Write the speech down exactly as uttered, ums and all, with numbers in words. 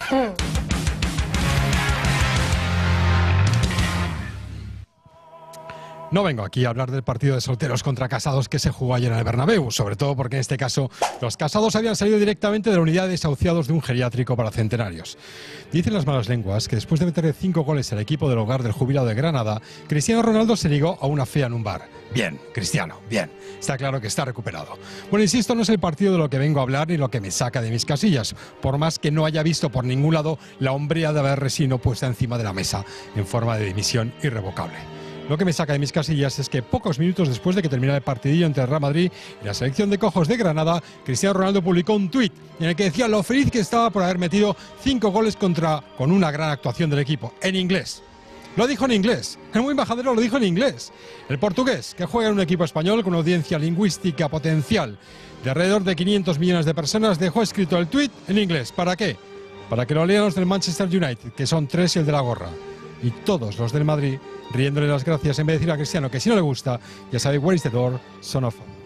No vengo aquí a hablar del partido de solteros contra casados que se jugó ayer en el Bernabéu, sobre todo porque en este caso los casados habían salido directamente de la unidad de desahuciados de un geriátrico para centenarios. Dicen las malas lenguas que después de meterle cinco goles al equipo del hogar del jubilado de Granada, Cristiano Ronaldo se ligó a una fea en un bar. Bien, Cristiano, bien. Está claro que está recuperado. Bueno, insisto, no es el partido de lo que vengo a hablar ni lo que me saca de mis casillas, por más que no haya visto por ningún lado la hombría de haber Resino puesta encima de la mesa en forma de dimisión irrevocable. Lo que me saca de mis casillas es que pocos minutos después de que terminara el partidillo entre el Real Madrid y la selección de cojos de Granada, Cristiano Ronaldo publicó un tuit en el que decía lo feliz que estaba por haber metido cinco goles contra, con una gran actuación del equipo, en inglés. Lo dijo en inglés, el muy embajadero lo dijo en inglés. El portugués, que juega en un equipo español con una audiencia lingüística potencial de alrededor de quinientos millones de personas, dejó escrito el tuit en inglés. ¿Para qué? Para que lo lean los del Manchester United, que son tres y el de la gorra. Y todos los del Madrid riéndole las gracias en vez de decir a Cristiano que si no le gusta, ya sabe, where is the door, son of